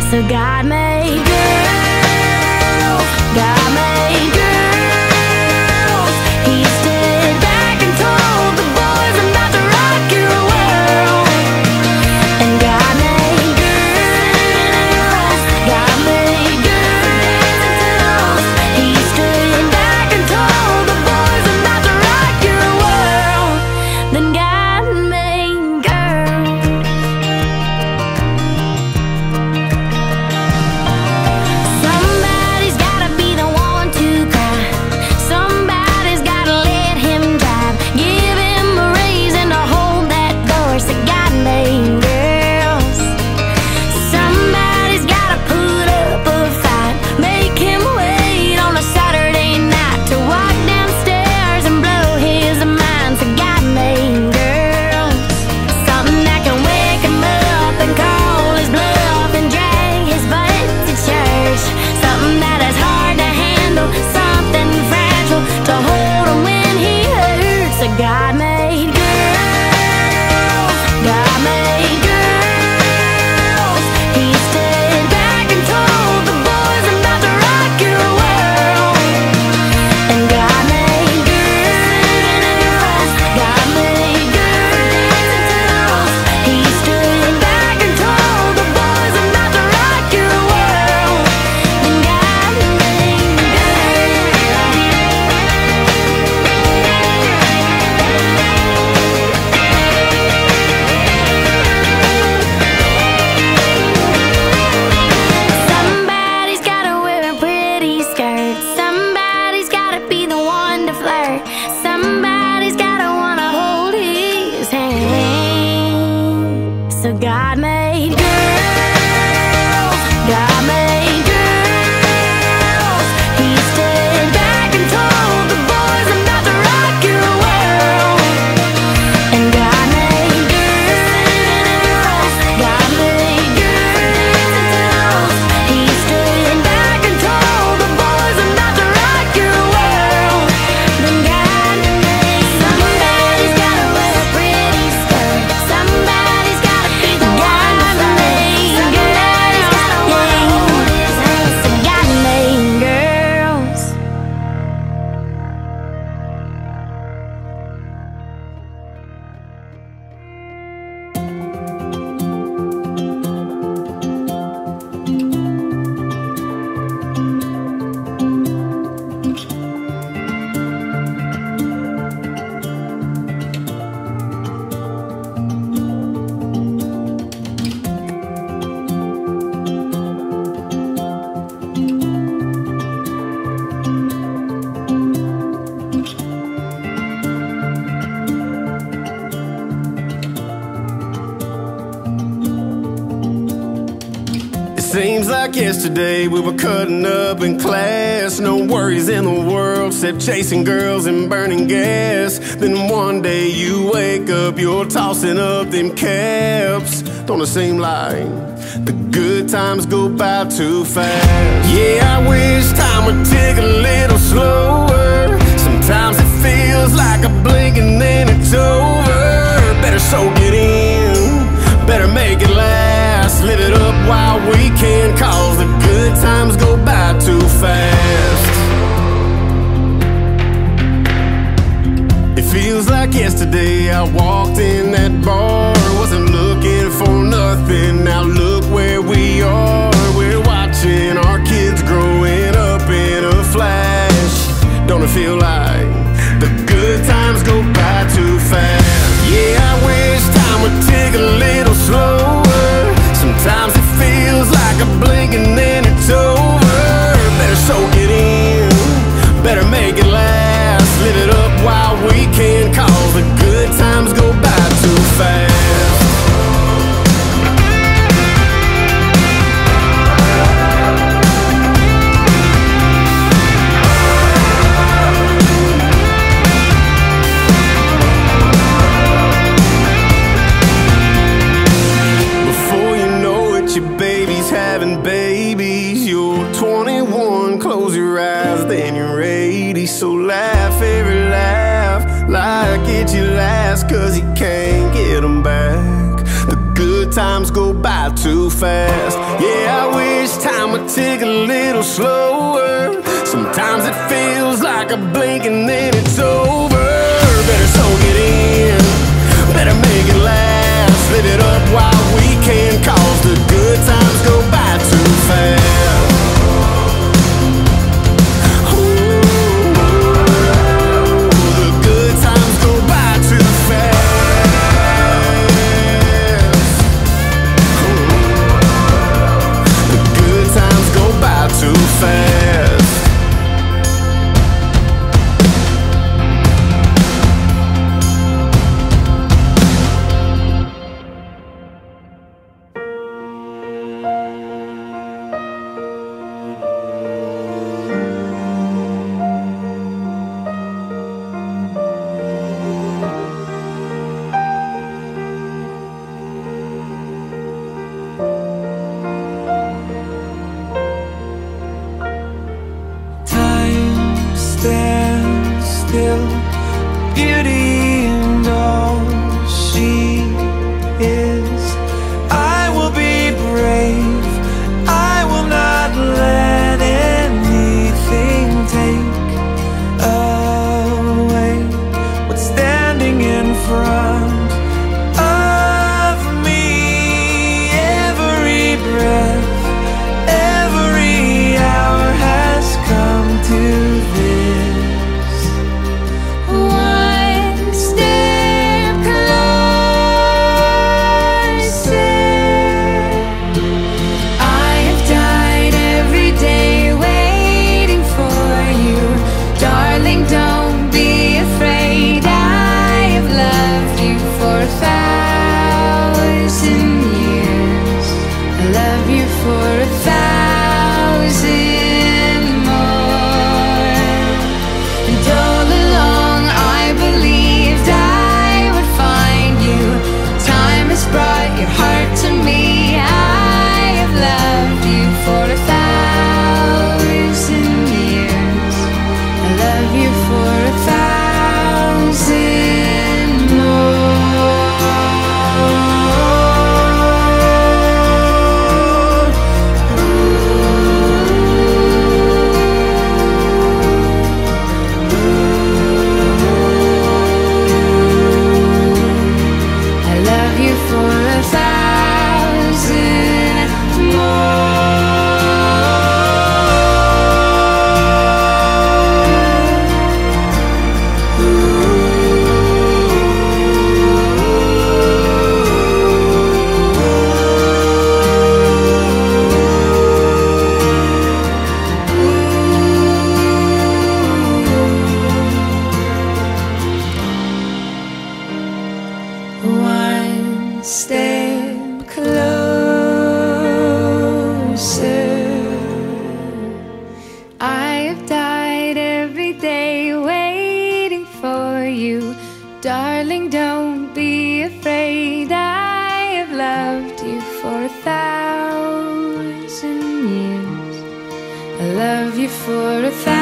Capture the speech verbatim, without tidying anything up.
So God made girls, God made girls. He stood back and told the boys, I'm about to rock your world. And God made girls, God made girls. He stood back and told the boys, I'm about to rock your world. Then God made girls. Somebody's gotta be the one to cry. Somebody's gotta let him drive. Give him a raise and to hold that door. So God made girls. Somebody's gotta put up a fight. Make him wait on a Saturday night to walk downstairs and blow his mind. So God made girls. Something that can wake him up and call his bluff and drag his butt to church. Something that is hard to handle, something fragile to hold him when he hurts. So God made girls, God made girls. He stood back and told the boys, I'm about to rock your world. And God made girls, God made girls. He stood back and told the boys, I'm about to rock your world. And God made Somebody's gotta wear a pretty skirt. Somebody's gotta be the one to flirt. Somebody's gotta wanna hold his hand. So God made girls, God made girls. He stood back and told the boys, I'm about to rock your world. And God made girls, God made girls. He stood back and told the boys, I'm about to rock your world. Then God made somebody's gotta wear a pretty skirt. Somebody's gotta be the one to flirt. Somebody's gotta wanna hold his hand. So God made girls. Seems like yesterday we were cutting up in class. No worries in the world except chasing girls and burning gas. Then one day you wake up, you're tossing up them caps. Don't it seem like the good times go by too fast? Yeah, I wish time would tick a little slower. Sometimes it feels like a blink and then it's over. Better soak it in, better make it last. Live it up while we can, cause the good times go by too fast. It feels like yesterday I walked in that bar. Wasn't looking for nothing, now look where we are. We're watching our kids growing up in a flash. Don't it feel like the good times go by too fast? Yeah, I wish time would tick a little slower. Sometimes it feels like a blink and then it's over. Better soak it in, better make it last. Live it up while we can, cause the good times go by too fast. Your baby's having babies. You're twenty-one, close your eyes, then you're eighty. So laugh every laugh like it's your last, cause you can't get them back. The good times go by too fast. Yeah, I wish time would tick a little slower. Sometimes it feels like a blink and then it's over. Better soak it in, better make it last. Live it up while we can, cause the good times go by too fast. Too fast. Stand still, beauty and all she is. I will be brave, I will not let anything take away what's standing in front of me. Every breath, every hour has come to one step closer. I have died every day waiting for you. Darling, don't be afraid. I have loved you for a thousand years. I love you for a thousand